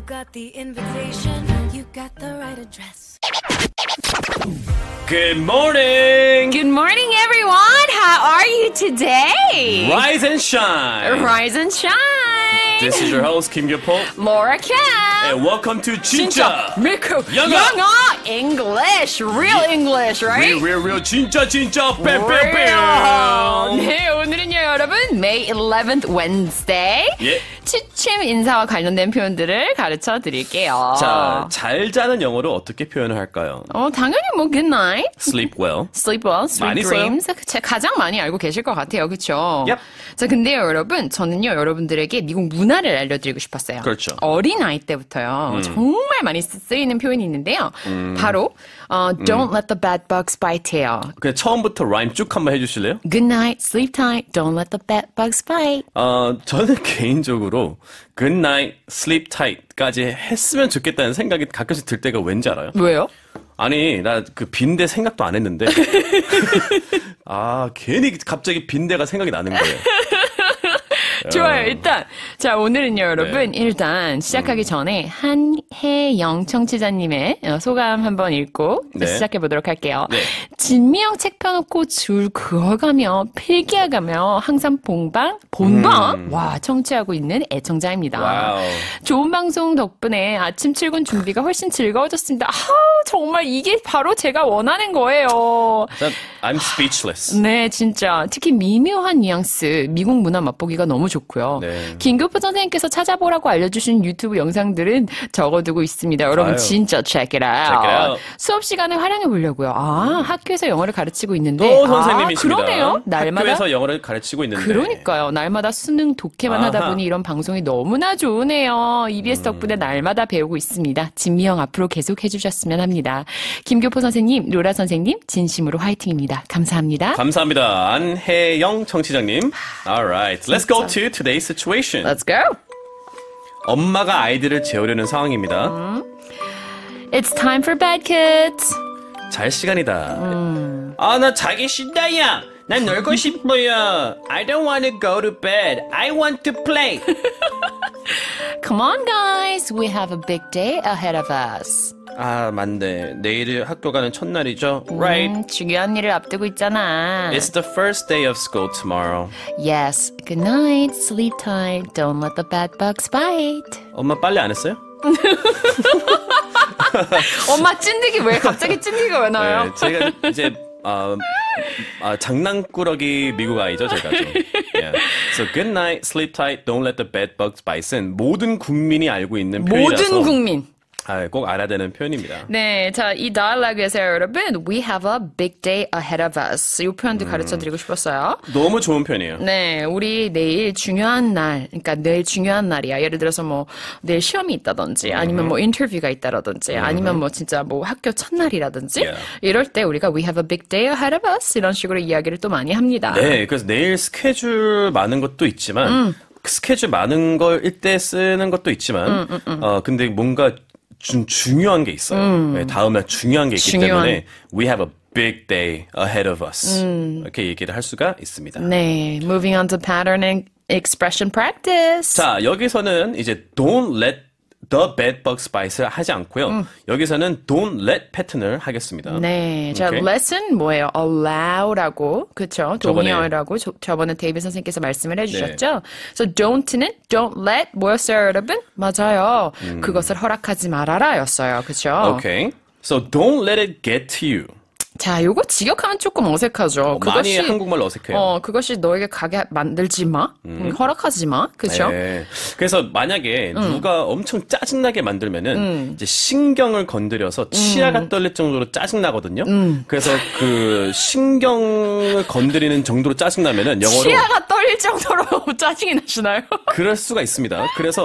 got the invitation, you got the right address. Good morning! Good morning, everyone. How are you today? Rise and shine! Rise and shine. This is your host, Kim Gyo-po. Laura Kim. And welcome to 진짜 미국 영어. English, real English, right? real 진짜 뺨. 네, 오늘은요, 여러분, May 11th, Wednesday. 예. 취침 인사와 관련된 표현들을 가르쳐 드릴게요. 자, 잘 자는 영어로 어떻게 표현을 할까요? 당연히 뭐 good night, Sleep well. sleep well, sweet 많이 dreams. 가장 많이 알고 계실 것 같아요, 그렇죠? Yep. 자, 근데요, 여러분, 저는요, 여러분들에게 미국 문화를 알려드리고 싶었어요. 그렇죠. 어린아이 때부터요, 정말 많이 쓰이는 표현이 있는데요. 바로 don't let the bad bugs bite예요. 그냥 처음부터 라임 쭉 한번 해주실래요? Good night, sleep tight, don't let the bad bugs bite. 저는 개인적으로 good night, sleep tight까지 했으면 좋겠다는 생각이 가끔씩 들 때가 왠지 알아요? 왜요? 아니, 나 그 빈대 생각도 안 했는데. 괜히 갑자기 빈대가 생각이 나는 거예요. 좋아요. 일단 자 오늘은요 여러분 일단 시작하기 전에 한혜영 청취자님의 소감 한번 읽고 시작해 보도록 할게요. 네. 진미영 책 펴놓고 줄 그어가며 필기해가며 항상 본방 와 청취하고 있는 애청자입니다. 와우. 좋은 방송 덕분에 아침 출근 준비가 훨씬 즐거워졌습니다. 정말 이게 바로 제가 원하는 거예요. I'm speechless. 네, 진짜 특히 미묘한 뉘앙스, 미국 문화 맛보기가 너무 좋고요. 네. 김교포 선생님께서 찾아보라고 알려주신 유튜브 영상들은 적어두고 있습니다. 여러분 아유. 진짜 check it out. Check it out. 수업 시간을 활용해 보려고요. 학교에서 영어를 가르치고 있는데 또 선생님이십니다. 그러네요. 날마다 학교에서 영어를 가르치고 있는데. 그러니까요. 날마다 수능 독해만 하다 보니 이런 방송이 너무나 좋으네요. EBS 덕분에 날마다 배우고 있습니다. 진미영 앞으로 계속 해주셨으면 합니다. 김교포 선생님, 로라 선생님 진심으로 화이팅입니다. 감사합니다. 감사합니다. 안혜영 청취자님. Alright, let's go to today's situation. Let's go. 엄마가 아이들을 재우려는 상황입니다. It's time for bed, kids. 잘 시간이다. 나 자기 싫다야. 난 놀고 싶어요. I don't want to go to bed. I want to play. Come on, guys. We have a big day ahead of us. 맞네. 내일이 학교 가는 첫날이죠. Right. 중요한 일을 앞두고 있잖아. It's the first day of school tomorrow. Yes. Good night. Sleep tight. Don't let the bad bugs bite. 엄마 빨래 안 했어요? 엄마 찐득이 왜 갑자기 찐득이가 왜 나와요? 네, 제가 이제 장난꾸러기 미국 아이죠, 제가 좀. Yeah. So good night, sleep tight, don't let the bed bugs bite은 모든 국민이 알고 있는 표현이라서 모든 국민. 꼭 알아야 되는 표현입니다. 네, 자, 이 다이얼로그에서 여러분, we have a big day ahead of us. 이 표현도 가르쳐드리고 싶었어요. 너무 좋은 표현이에요. 네, 우리 내일 중요한 날, 그러니까 내일 중요한 날이야. 예를 들어서 뭐 내일 시험이 있다든지, 아니면 뭐 인터뷰가 있다라든지, 아니면 뭐 진짜 뭐 학교 첫날이라든지, Yeah. 이럴 때 우리가 we have a big day ahead of us 이런 식으로 이야기를 또 많이 합니다. 네, 그래서 내일 스케줄 많은 것도 있지만, 스케줄 많은 걸 이때 쓰는 것도 있지만, 근데 뭔가 중요한 게 있어요. 네, 다음날 중요한 게 있기 때문에 we have a big day ahead of us. 이렇게 얘기를 할 수가 있습니다. 네, moving on to pattern and expression practice. 자, 여기서는 이제 don't let the bed bugs bite을 하지 않고요. 여기서는 don't let 패턴을 하겠습니다. 네, 자, Okay. lesson 뭐예요? allow라고, 그쵸? 저번에. 동의어라고 저번에 데이비 선생님께서 말씀을 해주셨죠? So don't는 don't let 뭐였어요, 여러분? 맞아요. 그것을 허락하지 말아라였어요, 그쵸? Okay. So don't let it get to you. 자, 요거 직역하면 조금 어색하죠. 많이 한국말로 어색해요. 그것이 너에게 가게 만들지 마, 허락하지 마, 그쵸? 네. 그래서 만약에 누가 엄청 짜증나게 만들면은 이제 신경을 건드려서 치아가 떨릴 정도로 짜증나거든요. 그래서 그 신경을 건드리는 정도로 짜증나면은 영어로 치아가 떨릴 정도로 짜증이 나시나요? 그럴 수가 있습니다. 그래서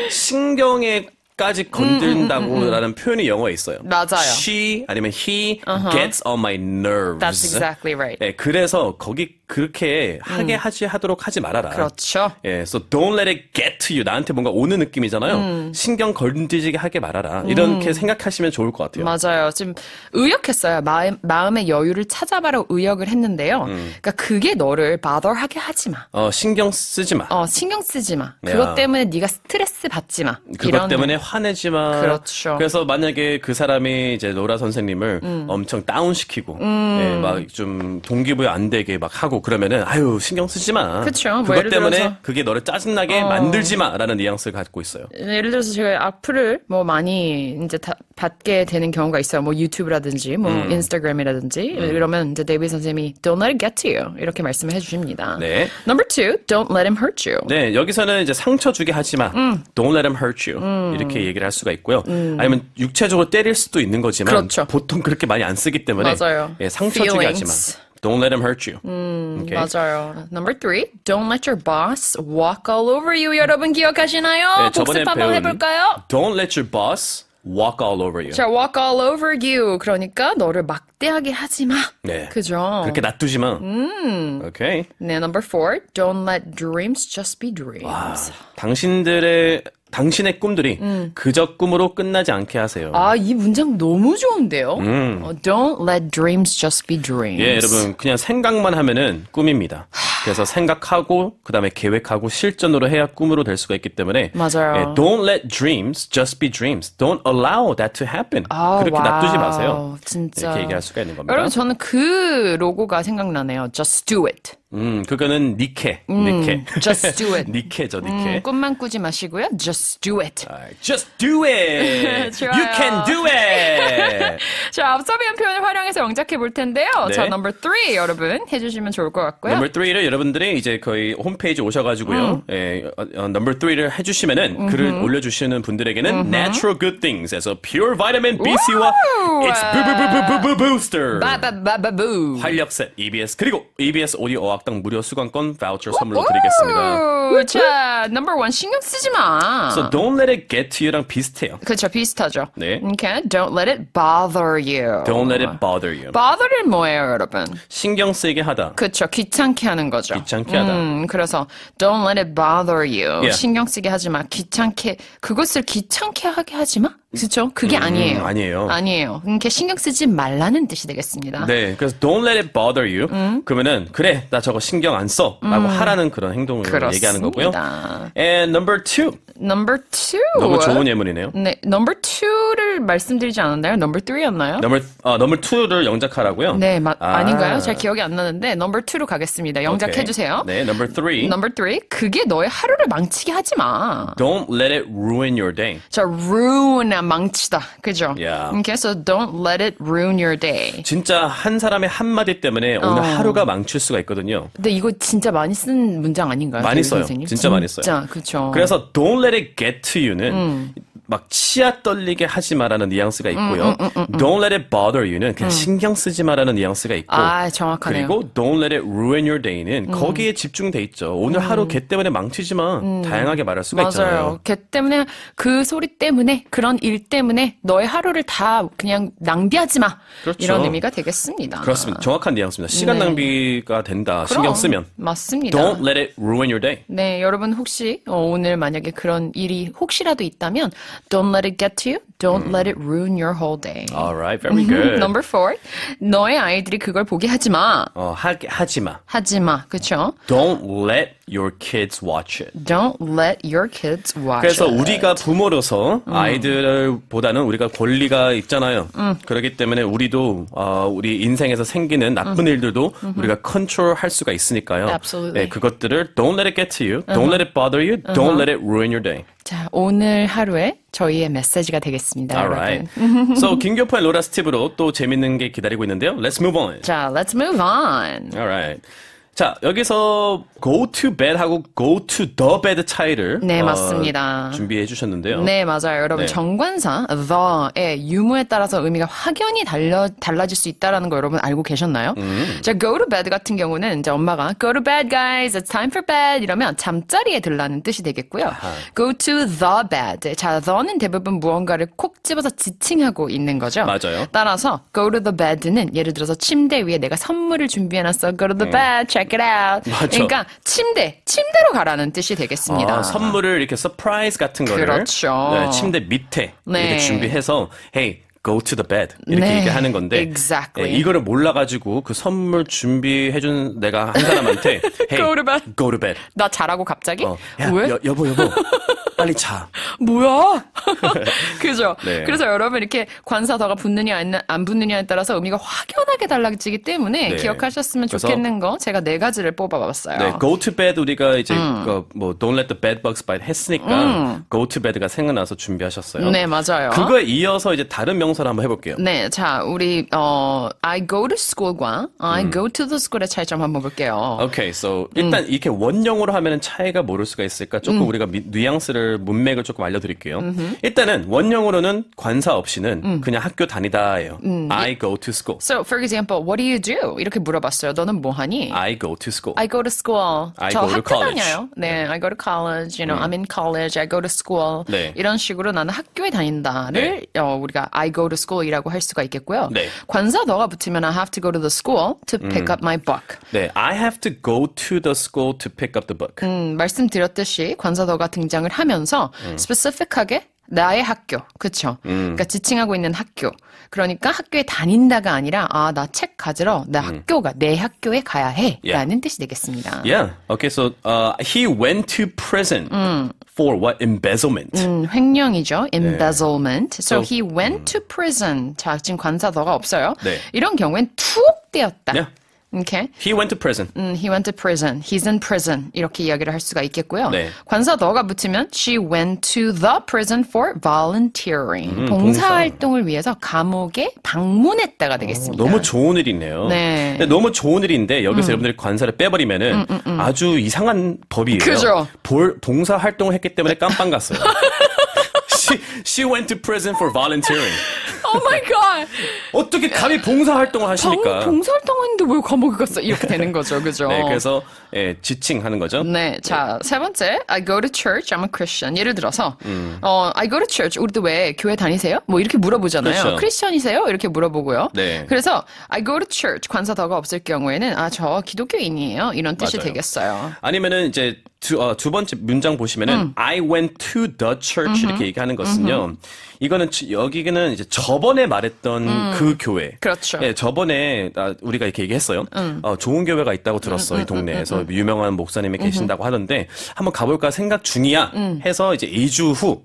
신경에까지 건든다고라는 표현이 영어에 있어요. 맞아요. She 아니면 he gets on my nerves. That's exactly right. 네, 그래서 거기 그렇게 하도록 하지 말아라. 그렇죠. 예, so don't let it get to you. 나한테 뭔가 오는 느낌이잖아요. 신경 건드리게 하게 말아라. 이렇게 생각하시면 좋을 것 같아요. 맞아요. 지금 의역했어요. 마음의 여유를 찾아봐라 의역을 했는데요. 그러니까 그게 너를 bother하게 하지 마. 신경 쓰지 마. 신경 쓰지 마. 그것 때문에 네가 스트레스 받지 마. 그것 때문에 화내지 마. 그렇죠. 그래서 만약에 그 사람이 이제 로라 선생님을 엄청 다운시키고, 예, 막 좀 동기부여 안 되게 막 하고 그러면은 아유 신경 쓰지 마. 그쵸. 뭐 그것 예를 때문에 들어서 그게 너를 짜증나게 만들지 마라는 뉘앙스를 갖고 있어요. 예를 들어서 제가 악플을 뭐 많이 이제 받게 되는 경우가 있어요. 뭐 유튜브라든지 뭐 인스타그램이라든지 이러면 이제 데이비 선생님이 Don't let it get to you 이렇게 말씀을 해주십니다. 네. Number 2, Don't let him hurt you. 네, 여기서는 이제 상처 주게 하지 마. Don't let him hurt you. 이렇게 얘기를 할 수가 있고요. 아니면 육체적으로 때릴 수도 있는 거지만 그렇죠. 보통 그렇게 많이 안 쓰기 때문에 맞아요. 예, 상처 주게 하지 마. Feelings. Don't let him hurt you. 오케이. 맞아요. Number 3, Don't let your boss walk all over you. 여러분 기억하시나요? 네, 저번에 복습 한번 배운 해볼까요? Don't let your boss walk all over you. 자, walk all over you. 그러니까 너를 막대하게 하지 마. 네. 그죠? 그렇게 놔두지 마. 오케이. 네, number 4, Don't let dreams just be dreams. 당신의 꿈들이 그저 꿈으로 끝나지 않게 하세요. 아, 이 문장 너무 좋은데요? Don't let dreams just be dreams. 예, 여러분 그냥 생각만 하면은 꿈입니다. 그래서 생각하고 그다음에 계획하고 실전으로 해야 꿈으로 될 수가 있기 때문에 맞아요. 예, don't let dreams just be dreams. Don't allow that to happen. 아, 그렇게 와우. 놔두지 마세요. 진짜. 이렇게 얘기할 수가 있는 겁니다. 여러분, 저는 그 로고가 생각나네요. Just do it. 그거는 니케. Just do it. 니케죠, 니케. 꿈만 꾸지 마시고요. Just do it. Just do it. 좋아요. You can do it. 자, 앞서 배운 표현을 활용해서 영작해 볼 텐데요. 네. 자, number 3 여러분 해주시면 좋을 것 같고요. Number 3를 여러분들이 이제 거의 홈페이지 오셔가지고요. 예, Number 3를 해주시면은 글을 올려주시는 분들에게는 Natural Good Things에서 Pure Vitamin BC와 It's Booster 바바바바부. 활력셋 EBS 그리고 EBS 오디오 어학당 무료 수강권 바우처 선물로 드리겠습니다. 자, number 1 신경 쓰지 마. So don't let it get to you랑 비슷해요. 그렇죠, 비슷하죠. 네. Okay, don't let it bother you. Don't let it bother you. bother는 뭐예요, 여러분? 신경 쓰이게 하다. 그렇죠, 귀찮게 하는 거죠. 귀찮게 하다. 그래서 don't let it bother you. Yeah. 신경 쓰게 하지 마. 귀찮게 그것을 귀찮게 하게 하지 마. 그렇죠? 그게 아니에요. 아니에요. 아니에요. 그러니까 신경 쓰지 말라는 뜻이 되겠습니다. 네, 그래서 don't let it bother you. 그러면은 그래, 나 저거 신경 안 써라고 하라는 그런 행동을 그렇습니다. 얘기하는 거고요. And number 2. Number 2. 너무 좋은 예문이네요. 네, number 2를 말씀드리지 않았나요? number 3였나요? Number 2를 영작하라고요? 네, 아닌가요? 잘 기억이 안 나는데 number 2로 가겠습니다. 영작해 주세요. 네, number 3. Number 3. 그게 너의 하루를 망치게 하지 마. Don't let it ruin your day. 자, ruin 망치다. 그죠? Yeah. 그래서 don't let it ruin your day. 진짜 한 사람의 한마디 때문에 오늘 하루가 망칠 수가 있거든요. 근데 이거 진짜 많이 쓴 문장 아닌가요? 많이 써요. 선생님? 진짜 많이 써요. 진짜, 그쵸. 그래서 don't let it get to you는 막 치아 떨리게 하지 마라는 뉘앙스가 있고요. Don't let it bother you는 그냥 신경 쓰지 마라는 뉘앙스가 있고. 아, 정확하네요. 그리고 Don't let it ruin your day는 거기에 집중돼 있죠. 오늘 하루 걔 때문에 망치지 마. 다양하게 말할 수가 있잖아요. 맞아요. 걔 때문에 그 소리 때문에 그런 일 때문에 너의 하루를 다 그냥 낭비하지 마. 그렇죠. 이런 의미가 되겠습니다. 그렇습니다. 정확한 뉘앙스입니다. 시간 낭비가 된다. 신경 쓰면. 맞습니다. Don't let it ruin your day. 네, 여러분 혹시 오늘 만약에 그런 일이 혹시라도 있다면 Don't let it get to you. Don't let it ruin your whole day. Alright, very good. Number 4. 너의 아이들이 그걸 보게 하지 마. 하지 마. 하지 마. 그렇죠? Don't let your kids watch it. Don't let your kids watch 그래서 it. 우리가 부모로서 아이들보다는 우리가 권리가 있잖아요. 그렇기 때문에 우리도 우리 인생에서 생기는 나쁜 일들도 우리가 컨트롤할 수가 있으니까요. Absolutely. 네, 그것들을 don't let it get to you, don't let it bother you, don't let it ruin your day. 자, 오늘 하루에 저희의 메시지가 되겠습니다. Alright. 여러분. So 김교포의 로라 스티브로 또 재밌는 게 기다리고 있는데요. Let's move on. 자, let's move on. Alright. 자, 여기서 go to bed하고 go to the bed 차이를 네, 맞습니다. 준비해 주셨는데요. 네, 맞아요. 여러분, 네. 정관사 the의 유무에 따라서 의미가 확연히 달라질 수 있다는 거 여러분 알고 계셨나요? 자, go to bed 같은 경우는 이제 엄마가 go to bed guys, it's time for bed 이러면 잠자리에 들라는 뜻이 되겠고요. go to the bed. 자, the는 대부분 무언가를 콕 집어서 지칭하고 있는 거죠. 맞아요. 따라서 go to the bed는 예를 들어서 침대 위에 내가 선물을 준비해놨어. go to the bed, check it out. 맞아. 그러니까 침대로 가라는 뜻이 되겠습니다. 선물을 이렇게 서프라이즈 같은 거를 그렇죠. 네, 침대 밑에 네. 이렇게 준비해서 hey, go to the bed 이렇게 네, 얘기하는 건데 exactly. 예, 이거를 몰라가지고 그 선물 준비해준 내가 한 사람한테 hey, Go to bed. go to bed. 나 자라고 갑자기? 야, 왜? 여보 빨리 자. 뭐야? 그죠? 네. 그래서 여러분 이렇게 관사더가 붙느냐 안 붙느냐에 따라서 의미가 확연하게 달라지기 때문에 네. 기억하셨으면 그래서 좋겠는 거 제가 4가지를 뽑아봤어요. 네, go to bed 우리가 이제 뭐 don't let the bed bugs bite 했으니까 go to bed가 생각나서 준비하셨어요. 네, 맞아요. 그거에 이어서 이제 다른 명사를 한번 해볼게요. 네, 자, 우리 I go to school과 I go to the school의 차이점 한번 볼게요. Okay, so 일단 이렇게 원형으로 하면은 차이가 모를 수가 있을까? 조금 우리가 뉘앙스를 문맥을 조금 알려드릴게요. 일단은 원형으로는 관사 없이는 그냥 학교 다니다예요. I go to school. So, for example, what do you do? 이렇게 물어봤어요. 너는 뭐 하니? I go to school. I go to school. I 저 go to 학교 college. 다녀요. 네, I go to college. You know, I'm in college. I go to school. 네. 이런 식으로 나는 학교에 다닌다를 우리가 I go to school이라고 할 수가 있겠고요. 네. 관사 너가 붙으면 I have to go to the school to pick up my book. 네, I have to go to the school to pick up the book. 말씀드렸듯이 관사 너가 등장을 하면서 specific하게 나의 학교, 그쵸? 그러니까 지칭하고 있는 학교. 그러니까 학교에 다닌다가 아니라 나 책 가지러 내 학교에 가야 해라는 뜻이 되겠습니다. Yeah. Okay, so he went to prison for what? Embezzlement. 횡령이죠. embezzlement. So So, he went to prison. 자, 지금 관사 더가 없어요. 네. 이런 경우엔 투옥되었다. Yeah. Okay. He went to prison. He went to prison. He's in prison. 이렇게 이야기를 할 수가 있겠고요. 네. 관사 더가 붙으면 she went to the prison for volunteering. 봉사활동을 위해서 감옥에 방문했다가 되겠습니다. 너무 좋은 일이네요. 네. 근데 너무 좋은 일인데 여기서 여러분들이 관사를 빼버리면은 아주 이상한 법이에요. 그죠. 봉사 활동을 했기 때문에 깜빵 갔어요. She went to prison for volunteering. Oh my god. 어떻게 감히 봉사 활동을 하십니까? 봉사활동했는데 왜 감옥에 갔어? 이렇게 되는 거죠. 그죠? 네, 그래서 지칭하는 거죠. 네, 자, 세 번째, I go to church, I'm a Christian. 예를 들어서, I go to church, 우리도 왜 교회 다니세요? 뭐 이렇게 물어보잖아요. 그렇죠. 크리스천이세요? 이렇게 물어보고요. 네. 그래서 I go to church, 관사 더가 없을 경우에는 저 기독교인이에요. 이런 뜻이 맞아요. 되겠어요. 아니면은 이제 두 번째 문장 보시면은 I went to the church 이렇게 얘기하는 것은요. 이거는 여기는 이제 저번에 말했던 그 교회. 그렇죠. 예, 저번에 우리가 이렇게 얘기했어요. 좋은 교회가 있다고 들었어 이 동네에서 유명한 목사님이 계신다고 하던데 한번 가볼까 생각 중이야. 해서 이제 2주 후,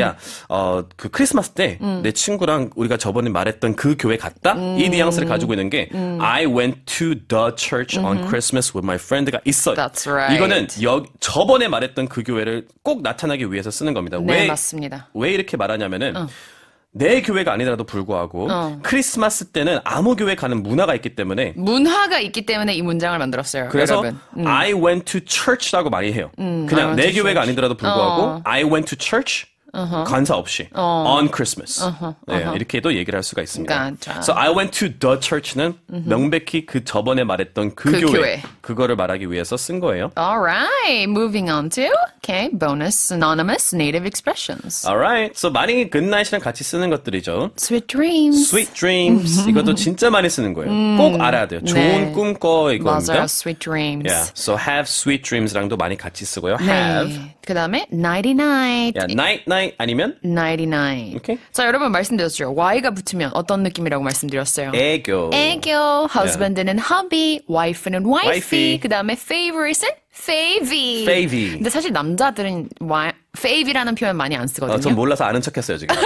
그 크리스마스 때 내 친구랑 우리가 저번에 말했던 그 교회 갔다. 이 뉘앙스를 가지고 있는 게 I went to the church on Christmas with my friend가 있어요. That's right. 이거는 저번에 말했던 그 교회를 꼭 나타나기 위해서 쓰는 겁니다. 네, 맞습니다. 왜 이렇게 말하냐면은 내 교회가 아니더라도 불구하고 크리스마스 때는 아무 교회 가는 문화가 있기 때문에 문화가 있기 때문에 이 문장을 만들었어요. 그래서 여러분. I went to church라고 많이 해요. 그냥 내 교회가 아니더라도 불구하고 I went to church 관사 없이 on Christmas 네, 이렇게도 얘기를 할 수가 있습니다. 그러니까, So I went to the church는 명백히 그 저번에 말했던 그 교회 그거를 말하기 위해서 쓴 거예요. Alright, moving on to bonus synonymous native expressions. Alright, so 많이 good night이랑 같이 쓰는 것들이죠. Sweet dreams. Sweet dreams 이것도 진짜 많이 쓰는 거예요. 꼭 알아야 돼요. 좋은 네. 꿈 꿔 이겁니다. 맞아요, sweet dreams. Yeah, so have sweet dreams랑도 많이 같이 쓰고요. Have. 네. 그 다음에 nighty night. Yeah, night night 아니면 nighty night. 오케이. 자, 여러분 말씀드렸죠. Y가 붙으면 어떤 느낌이라고 말씀드렸어요? 애교. 애교, husband는 hubby, wife는 wifey, wifey. 그 다음에 favorite은 favy. favy. 근데 사실 남자들은 favy라는 표현 많이 안 쓰거든요. 전 몰라서 아는 척했어요 지금.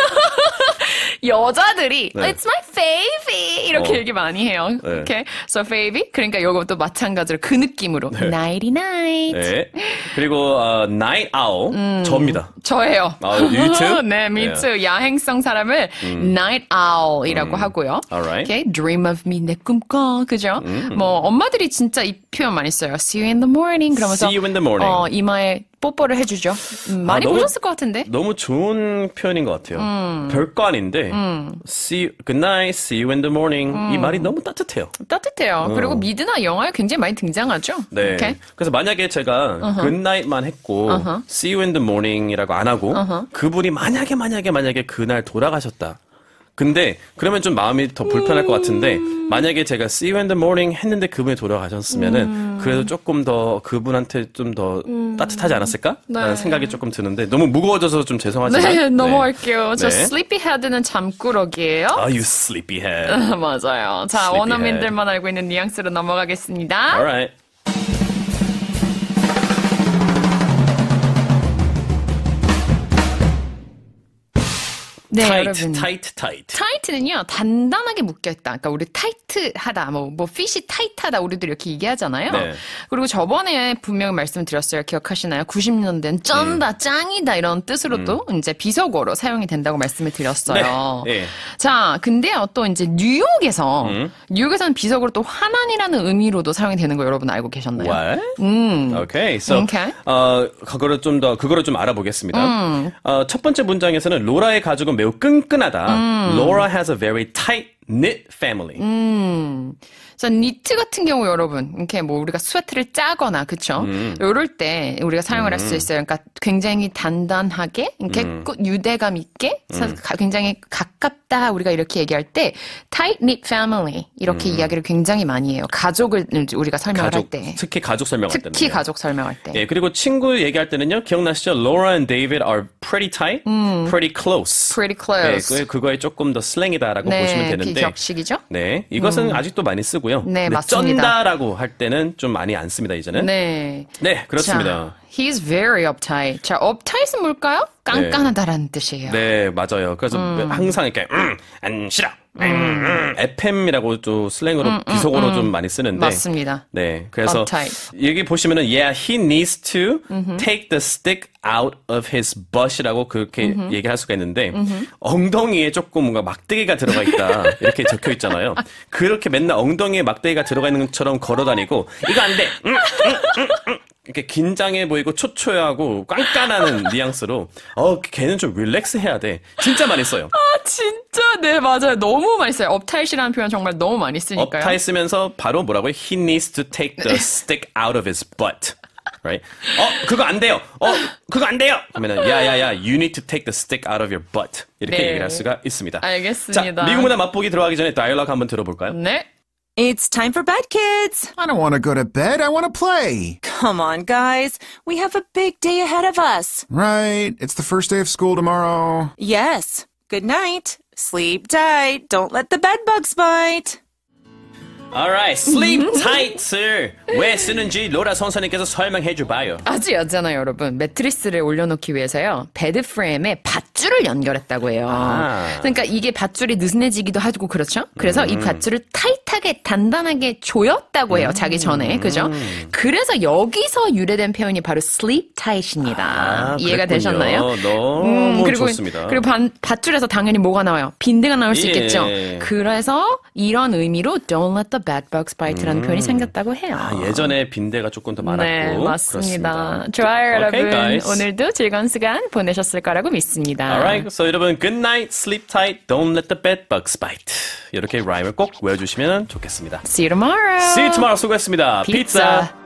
여자들이 네. It's my favy 이렇게 얘기 많이 해요. 네. Okay, so favy. 그러니까 이것도 마찬가지로 그 느낌으로 nighty night. 네. 그리고 night owl 저입니다. 저예요. you too? 네, me Yeah. too. 야행성 사람을 night owl이라고 하고요. Alright. Okay, dream of me 내 꿈꿔, 그죠? 뭐 엄마들이 진짜 이 표현 많이 써요. See you in the morning. 그러면서 See you in the morning. 이마에 뽀뽀를 해주죠. 많이 너무- 보셨을 것 같은데. 너무 좋은 표현인 것 같아요. 별거 아닌데 good night, see you in the morning 이 말이 너무 따뜻해요. 따뜻해요. 그리고 미드나 영화에 굉장히 많이 등장하죠. 네. Okay? 그래서 만약에 제가 good night만 했고 see you in the morning이라고 안 하고 그분이 만약에 그날 돌아가셨다. 근데 그러면 좀 마음이 더 불편할 것 같은데 만약에 제가 see you in the morning 했는데 그분이 돌아가셨으면은 그래도 조금 더 그분한테 좀 더 따뜻하지 않았을까? 네. 라는 생각이 조금 드는데 너무 무거워져서 좀 죄송하지만 네, 넘어갈게요. 저 네. sleepyhead는 잠꾸러기예요. Are you sleepyhead? 맞아요. 자, Sleepyhead. 원어민들만 알고 있는 뉘앙스로 넘어가겠습니다. Alright. 네, tight, 여러분. tight, tight. 타이트는요, 단단하게 묶여있다. 그러니까 우리 타이트하다, 뭐 핏이 타이트하다, 우리도 이렇게 얘기하잖아요. 네. 그리고 저번에 분명히 말씀드렸어요. 기억하시나요? 90년대는 쩐다, 짱이다, 이런 뜻으로도 이제 비속어로 사용이 된다고 말씀을 드렸어요. 네. 네. 자, 근데요, 또 이제 뉴욕에서는 비속어로 또 화난이라는 의미로도 사용이 되는 거 여러분 알고 계셨나요? What? Okay. So, Okay. 그거를 좀 알아보겠습니다. 첫 번째 문장에서는 로라의 가족은 매우 끈끈하다. Laura has a very tight-knit family. 자, 니트 같은 경우 여러분, 이렇게 뭐 우리가 스웨트를 짜거나, 그쵸? 요럴 때 우리가 사용을 할 수 있어요. 그러니까 굉장히 단단하게, 이렇게 유대감 있게, 굉장히 가깝다, 우리가 이렇게 얘기할 때, tight-knit family, 이렇게 이야기를 굉장히 많이 해요. 가족을 우리가 설명을 할 때. 특히 가족 설명할 때는. 특히 가족 설명할 때. 예, 그리고 친구 얘기할 때는요, 기억나시죠? Laura and David are pretty tight, pretty close. Pretty close. 네, 그거에 조금 더 슬랭이다라고 보시면 되는데. 비격식이죠? 네, 이것은 아직도 많이 쓰고요. 네, 근데 맞습니다. 쩐다라고 할 때는 좀 많이 안 씁니다, 이제는. 네. 네, 그렇습니다. 자, he's very uptight. 자, uptight은 뭘까요? 깐깐하다라는 뜻이에요. 네, 맞아요. 그래서 항상 이렇게 안 싫어. FM이라고 또 슬랭으로 비속어로 좀 많이 쓰는데. 맞습니다. 네, 그래서 uptight. 여기 보시면은 yeah, he needs to take the stick out of his butt이라고 그렇게 얘기할 수가 있는데 엉덩이에 조금 뭔가 막대기가 들어가 있다 이렇게 적혀 있잖아요. 그렇게 맨날 엉덩이에 막대기가 들어가 있는 것처럼 걸어다니고 이거 안 돼. 이렇게 긴장해 보이고 초췌하고 깐깐하는 뉘앙스로 걔는 좀 릴렉스 해야 돼. 진짜 많이 써요. 아, 진짜, 네, 맞아요. 너무 많이 써요. uptight이라는 표현 정말 너무 많이 쓰니까요. uptight 쓰면서 바로 뭐라고요? He needs to take the stick out of his butt. Right? 그거 안 돼요. 그거 안 돼요. 그러면은 야야야, you need to take the stick out of your butt. 이렇게 네. 얘기를 할 수가 있습니다. 알겠습니다. 자, 미국 문화 맛보기 들어가기 전에 다이얼로그 한번 들어볼까요? 네. It's time for bed, kids. I don't want to go to bed. I want to play. Come on, guys. We have a big day ahead of us. Right. It's the first day of school tomorrow. Yes. Good night. Sleep tight. Don't let the bed bugs bite. Alright, sleep tight을 왜 쓰는지 로라 선생님께서 설명해 줘봐요. 아주 였잖아요, 여러분. 매트리스를 올려놓기 위해서요. 베드 프레임에 밧줄을 연결했다고 해요. 그러니까 이게 밧줄이 느슨해지기도 하고 그렇죠? 그래서 이 밧줄을 타이트하게 단단하게 조였다고 해요. 자기 전에. 그죠? 그래서 여기서 유래된 표현이 바로 sleep tight입니다. 이해가 그랬군요. 되셨나요? 너무 그리고, 좋습니다. 그리고 밧줄에서 당연히 뭐가 나와요? 빈대가 나올 수 예. 있겠죠? 그래서 이런 의미로 don't let the bed bugs bite라는 표현이 생겼다고 해요. 예전에 빈대가 조금 더 많았고. 네, 맞습니다. 그렇습니다. 좋아요, Okay, 여러분. guys. 오늘도 즐거운 시간 보내셨을 거라고 믿습니다. Alright, so 여러분 good night, sleep tight, don't let the bed bugs bite. 이렇게 라임을 꼭 외워주시면 좋겠습니다. See you tomorrow. See you tomorrow. 수고했습니다. 피자.